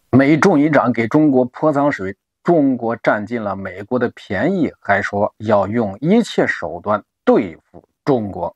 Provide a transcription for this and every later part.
美众议长给中国泼脏水，中国占尽了美国的便宜，还说要用一切手段对付中国。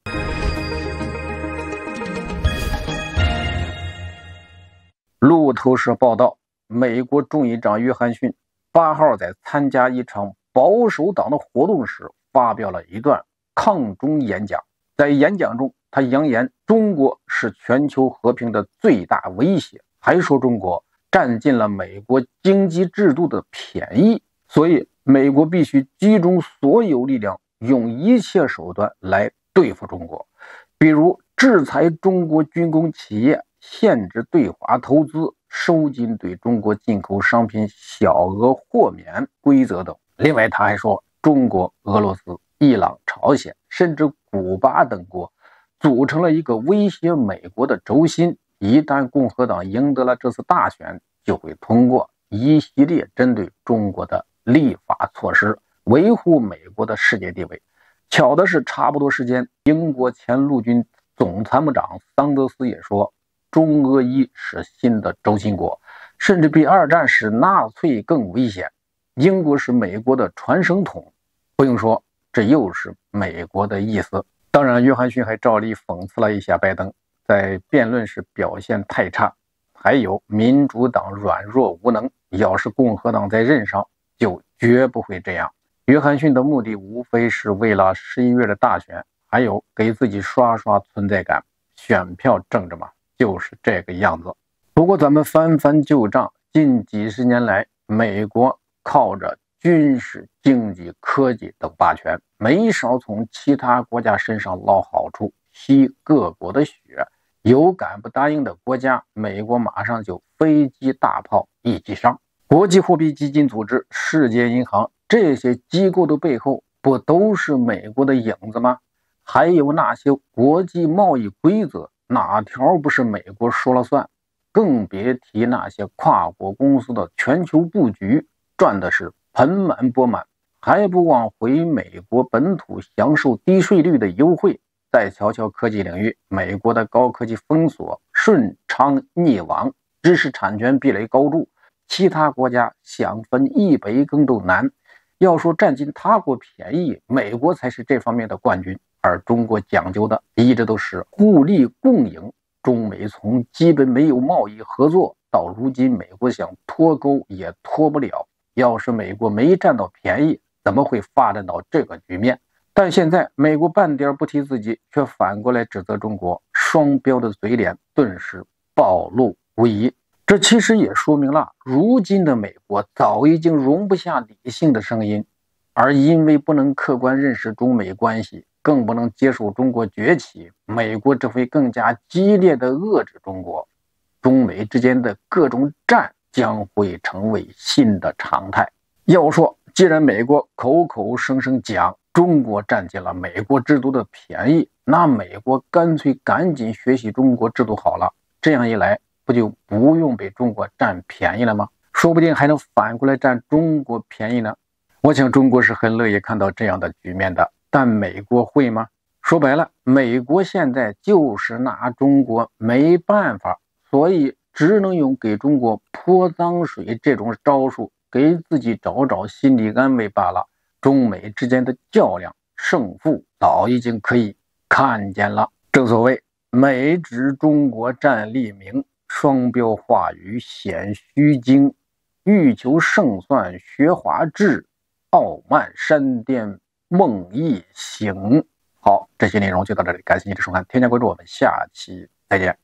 路透社报道，美国众议长约翰逊8号在参加一场保守党的活动时发表了一段抗中演讲。在演讲中，他扬言中国是全球和平的最大威胁，还说中国占尽了美国经济制度的便宜，所以美国必须集中所有力量，用一切手段来对付中国，比如制裁中国军工企业，限制对华投资，收紧对中国进口商品小额豁免规则等。另外，他还说，中国、俄罗斯、伊朗、朝鲜，甚至古巴等国组成了一个威胁美国的轴心。一旦共和党赢得了这次大选，就会通过一系列针对中国的立法措施，维护美国的世界地位。巧的是，差不多时间，英国前陆军总参谋长桑德斯也说，中俄伊是新的轴心国，甚至比二战时纳粹更危险。英国是美国的传声筒，不用说，这又是美国的意思。当然，约翰逊还照例讽刺了一下拜登，在辩论时表现太差，还有民主党软弱无能，要是共和党在任上，就绝不会这样。约翰逊的目的无非是为了11月的大选，还有给自己刷刷存在感，选票政治嘛，就是这个样子。不过咱们翻翻旧账，近几十年来，美国靠着军事、经济、科技等霸权，没少从其他国家身上捞好处，吸各国的血。有敢不答应的国家，美国马上就飞机大炮一击上。国际货币基金组织、世界银行这些机构的背后，不都是美国的影子吗？还有那些国际贸易规则，哪条不是美国说了算？更别提那些跨国公司的全球布局，赚的是盆满钵满，还不忘回美国本土享受低税率的优惠。再瞧瞧科技领域，美国的高科技封锁顺畅逆网，知识产权壁垒高筑，其他国家想分一杯羹都难。要说占尽他国便宜，美国才是这方面的冠军，而中国讲究的一直都是互利共赢。中美从基本没有贸易合作，到如今美国想脱钩也脱不了。要是美国没占到便宜，怎么会发展到这个局面？但现在美国半点不提自己，却反过来指责中国，双标的嘴脸顿时暴露无遗。这其实也说明了，如今的美国早已经容不下理性的声音，而因为不能客观认识中美关系，更不能接受中国崛起，美国只会更加激烈地遏制中国。中美之间的各种战将会成为新的常态。要说，既然美国口口声声讲中国占尽了美国制度的便宜，那美国干脆赶紧学习中国制度好了，这样一来，不就不用被中国占便宜了吗？说不定还能反过来占中国便宜呢。我想中国是很乐意看到这样的局面的，但美国会吗？说白了，美国现在就是拿中国没办法，所以只能用给中国泼脏水这种招数，给自己找找心理安慰罢了。中美之间的较量胜负早已经可以看见了。正所谓美指中国占利名，双标话语显虚惊，欲求胜算学华智，傲慢山巅梦一醒。好，这些内容就到这里，感谢您的收看，添加关注，我们下期再见。